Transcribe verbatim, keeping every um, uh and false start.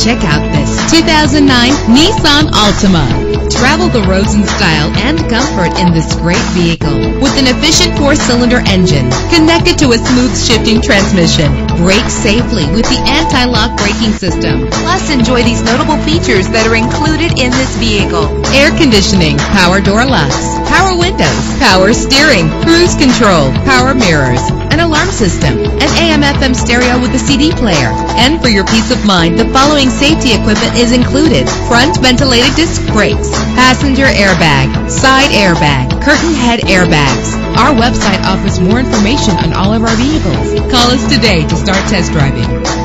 Check out this two thousand nine Nissan Altima. Travel the roads in style and comfort in this great vehicle with an efficient four-cylinder engine connected to a smooth shifting transmission. Brake safely with the anti-lock braking system. Plus, enjoy these notable features that are included in this vehicle: air conditioning, power door locks, power windows, power steering, cruise control, power mirrors, an alarm system, an A M F M stereo with a C D player. And for your peace of mind, the following safety equipment is included: front ventilated disc brakes, passenger airbag, side airbag, curtain head airbags. Our website offers more information on all of our vehicles. Call us today to start test driving.